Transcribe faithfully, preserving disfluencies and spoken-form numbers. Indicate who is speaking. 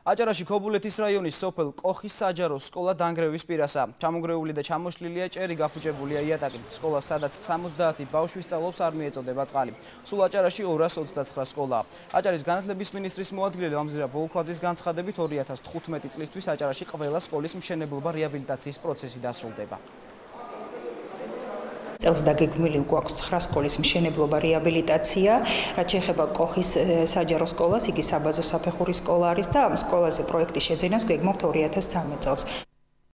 Speaker 1: აჭარაში ქობულეთის რაიონის სოფელ კოხის საჯარო სკოლა დანგრევის პირასა. ჩამონგრეული და ჩამოშლილია ჭერი, გაფუჭებულია იატაკი. სკოლა, სადაც სამოცდაათი ბავშვი სწავლობს, არ მიეწოდება წყალი. სულ აჭარაში ორას ოცდაცხრა სკოლაა. აჭარის განათლების მინისტრის მოადგილე ლამზირა ბოლქვაძის განცხადებით ორი ათას თხუთმეტი წლისთვის აჭარაში ყველა სკოლის მშენებლობა რეაბილიტაციის პროცესი დასრულდება.
Speaker 2: წელს დაგეგმილი გვაქვს ცხრა სკოლის მშენებლობა რეაბილიტაცია, რაც შეეხება კოხის საჯარო სკოლას, იგი საბაზო საფეხური სკოლა არის და ამ სკოლაზე პროექტის შეძენას გვეგმობთ ორი ათას ცხრამეტ წელს.